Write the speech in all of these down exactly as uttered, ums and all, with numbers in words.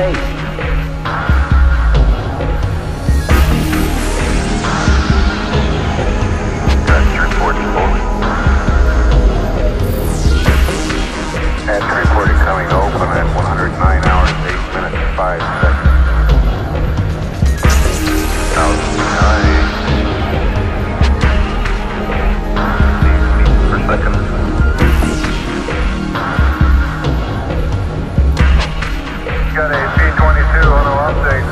space. That's reported fully. That's reported coming open at one hundred nine hours, eight minutes, five seconds. Thousand nine. Meters per second. Got a P twenty-two on the update.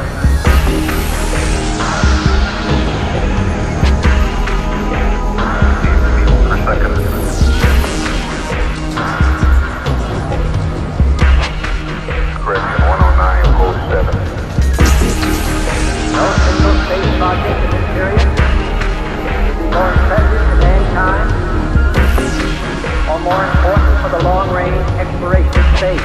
Meters per second. Correction, one oh nine oh seven. No single space project in this period would be more impressive to mankind or more important for the long-range exploration of space.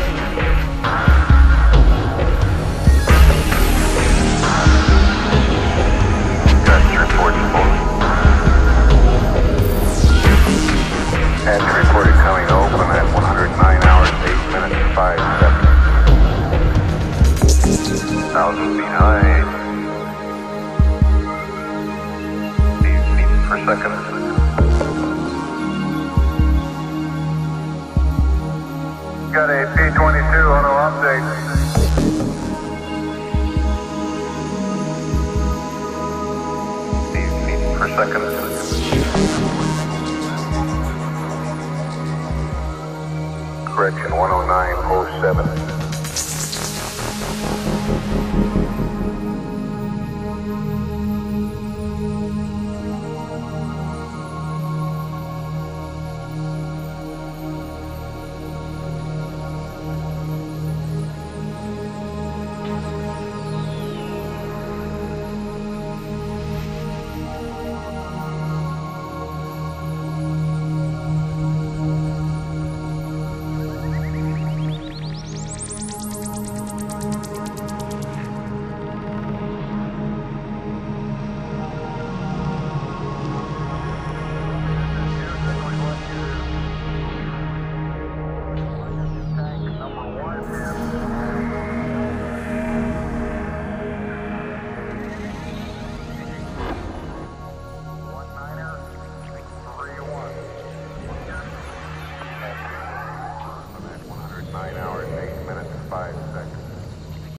That's reported fully. That's reported coming open at one hundred nine hours, eight minutes, five seconds. Thousand feet high. Eight meters per second. Got a P twenty-two on our update. Eight meters per second. Correction, one oh nine oh seven.